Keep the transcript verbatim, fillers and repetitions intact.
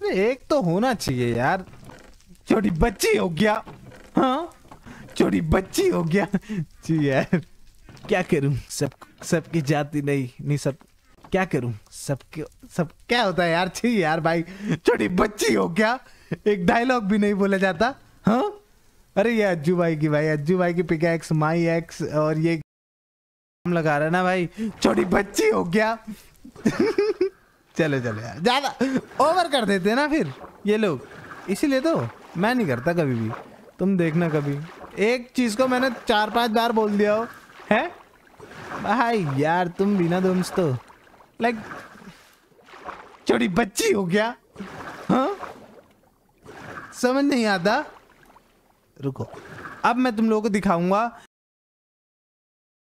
अरे एक तो होना चाहिए यार। छोटी बच्ची हो गया। हाँ छोटी बच्ची हो गया जी यार। क्या करूं, सब सबकी जाति नहीं नहीं सब क्या करूं, सबके सब क्या होता है यार। छी यार भाई, छोटी बच्ची हो क्या, एक डायलॉग भी नहीं बोला जाता। हाँ अरे ये अज्जू भाई की भाई, अज्जू भाई की पिकैक्स माई एक्स और ये लगा रहा ना भाई, छोटी बच्ची हो क्या चलो चलो यार, ज्यादा ओवर कर देते हैं ना फिर ये लोग, इसीलिए तो मैं नहीं करता कभी भी। तुम देखना कभी एक चीज को मैंने चार पांच बार बोल दिया हो है भाई यार, तुम भी ना दोस्त तो लाइक छोटी बच्ची हो क्या। हाँ समझ नहीं आता। रुको अब मैं तुम लोगों को दिखाऊंगा